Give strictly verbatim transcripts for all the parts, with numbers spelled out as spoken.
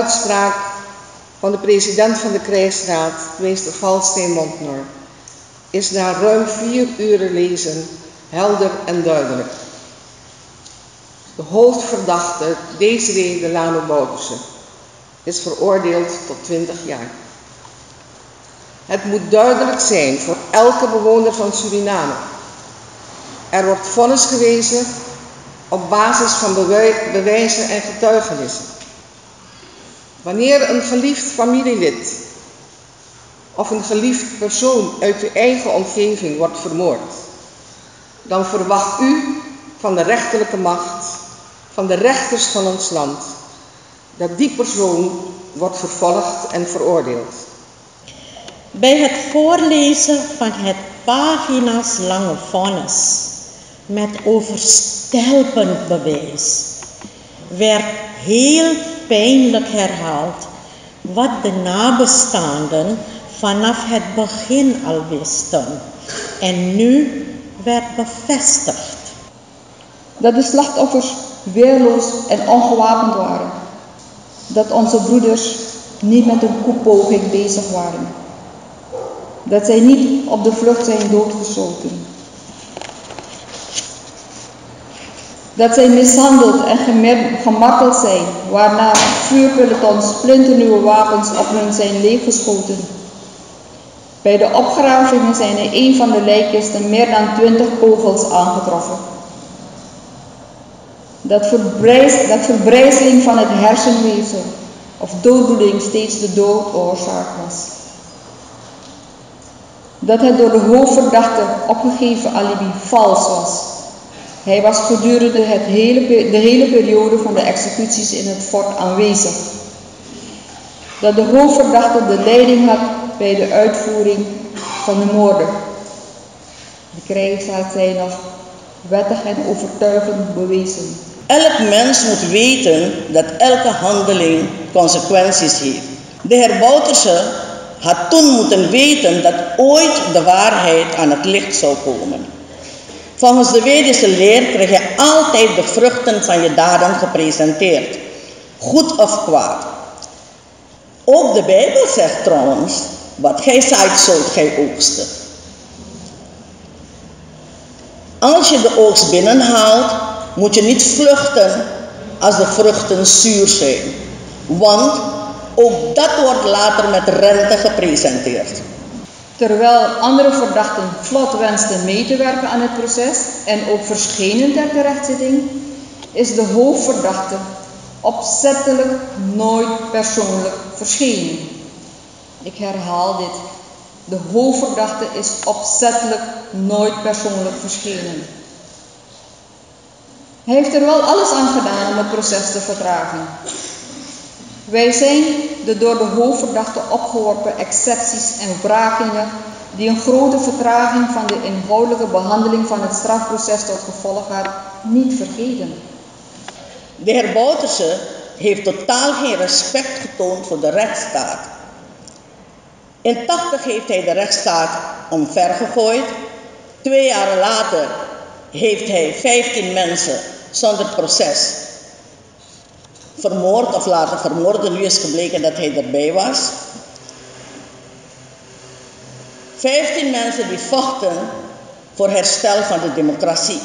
uitspraak van de president van de krijgsraad, meester Galsteen Montnor, is na ruim vier uren lezen helder en duidelijk. De hoofdverdachte, Desiree Delano Bouterse, is veroordeeld tot twintig jaar. Het moet duidelijk zijn voor elke bewoner van Suriname. Er wordt vonnis gewezen op basis van bewijzen en getuigenissen. Wanneer een geliefd familielid of een geliefd persoon uit uw eigen omgeving wordt vermoord, dan verwacht u van de rechterlijke macht, van de rechters van ons land, dat die persoon wordt vervolgd en veroordeeld. Bij het voorlezen van het pagina's lange vonnis met overstelpend bewijs werd heel pijnlijk herhaald wat de nabestaanden vanaf het begin al wisten en nu werd bevestigd. Dat de slachtoffers weerloos en ongewapend waren. Dat onze broeders niet met een koepoging bezig waren. Dat zij niet op de vlucht zijn doodgeschoten. Dat zij mishandeld en gemarteld zijn, waarna vuurpelotons splinternieuwe wapens op hun zijn leeggeschoten. Bij de opgravingen zijn in een van de lijkkisten meer dan twintig kogels aangetroffen. Dat, verbrijs, dat verbrijzeling van het hersenweefsel of doodbloeding steeds de doodoorzaak was. Dat het door de hoofdverdachte opgegeven alibi vals was. Hij was gedurende het hele, de hele periode van de executies in het fort aanwezig. Dat de hoofdverdachte de leiding had bij de uitvoering van de moorden. De krijgsraad zei nog wettig en overtuigend bewezen. Elk mens moet weten dat elke handeling consequenties heeft. De heer Bouterse had toen moeten weten dat ooit de waarheid aan het licht zou komen. Volgens de Vedische leer krijg je altijd de vruchten van je daden gepresenteerd, goed of kwaad. Ook de Bijbel zegt trouwens, wat gij zaait zult gij oogsten. Als je de oogst binnenhaalt, moet je niet vluchten als de vruchten zuur zijn, want ook dat wordt later met rente gepresenteerd. Terwijl andere verdachten vlot wensten mee te werken aan het proces en ook verschenen ter terechtzitting, is de hoofdverdachte opzettelijk nooit persoonlijk verschenen. Ik herhaal dit. De hoofdverdachte is opzettelijk nooit persoonlijk verschenen. Hij heeft er wel alles aan gedaan om het proces te vertragen. Wij zijn de door de hoofdverdachte opgeworpen excepties en wrakingen die een grote vertraging van de inhoudelijke behandeling van het strafproces tot gevolg had, niet vergeten. De heer Bouterse heeft totaal geen respect getoond voor de rechtsstaat. In tachtig heeft hij de rechtsstaat omvergegooid. Twee jaar later heeft hij vijftien mensen zonder proces vermoord of laten vermoorden. Nu is gebleken dat hij erbij was. Vijftien mensen die vochten voor herstel van de democratie.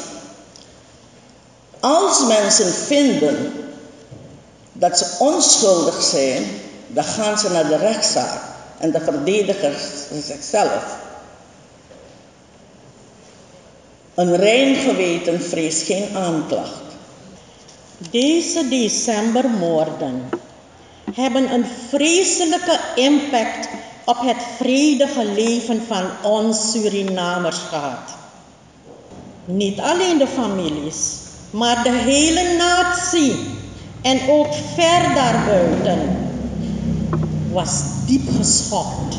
Als mensen vinden dat ze onschuldig zijn, dan gaan ze naar de rechtszaak en de verdediger zichzelf. Een rein geweten vreest geen aanklacht. Deze decembermoorden hebben een vreselijke impact op het vredige leven van ons Surinamers gehad. Niet alleen de families, maar de hele natie en ook ver daarbuiten was diep geschokt.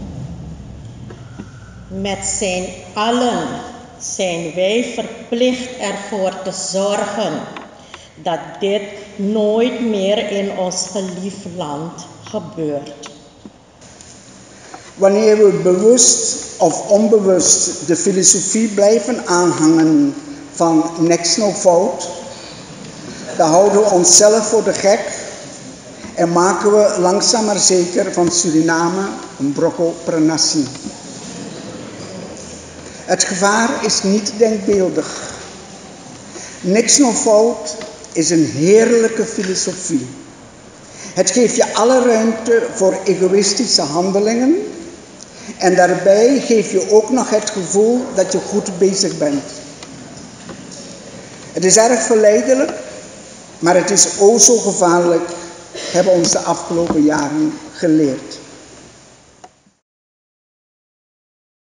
Met zijn allen zijn wij verplicht ervoor te zorgen dat dit nooit meer in ons geliefd land gebeurt. Wanneer we bewust of onbewust de filosofie blijven aanhangen van niks no fout, dan houden we onszelf voor de gek En maken we langzaam maar zeker van Suriname een brokkel per natie. Het gevaar is niet denkbeeldig. Niks nog fout is een heerlijke filosofie. Het geeft je alle ruimte voor egoïstische handelingen. En daarbij geef je ook nog het gevoel dat je goed bezig bent. Het is erg verleidelijk, maar het is o zo gevaarlijk, hebben ons de afgelopen jaren geleerd.